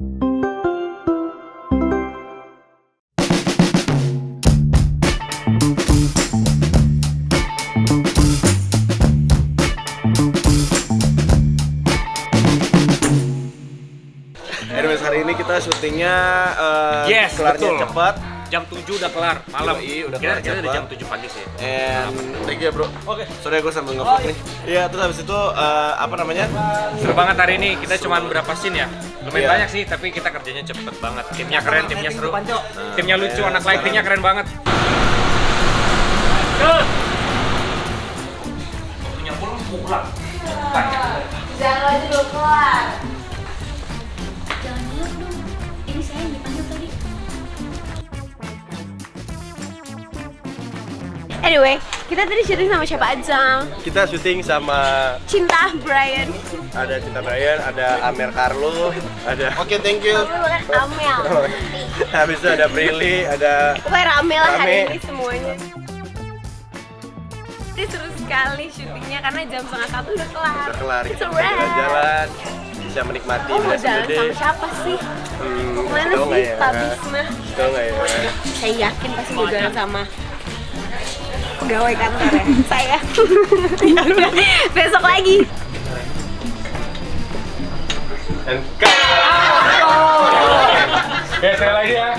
Anyways, hari ini kita syutingnya yes, kelarnya cepat. Jam 7 udah kelar malam. Udah kelar kita udah jam 7 pagi sih. Thank you ya bro. Oke. Sorry gue sambil nge-vlog nih. Iya, terus habis itu apa namanya? Seru banget hari ini. Kita cuma berapa scene ya? Lumayan Iya. banyak sih, tapi kita kerjanya cepet banget. Timnya keren, timnya seru. Timnya lucu, anak lightingnya keren banget. Waktunya pulang. Jangan aja belum kelar. Jangan dulu dong. Ini saya yang dipanggil tadi. Anyway, kita tadi syuting sama siapa aja? Kita syuting sama Cinta Brian. ada Cinta Brian, ada Amer Carlo, ada Oke, thank you. Amel. Habis itu ada Prilly, ada Pokoknya rame lah hari Rame. ini semuanya. Ini seru sekali syutingnya karena jam 12:30 udah kelar. udah kelar. It's Kita a bisa wrap. jalan-jalan, bisa menikmati Oh, mau Indah jalan Gede. sama siapa sih? Mana Tahu nggak sih ya? Pak Bisma? Tahu nggak ya? Saya yakin pasti mau jalan sama pegawai kantor ya. Saya. Ya udah, besok lagi. And cut. Ya, saya lagi ya.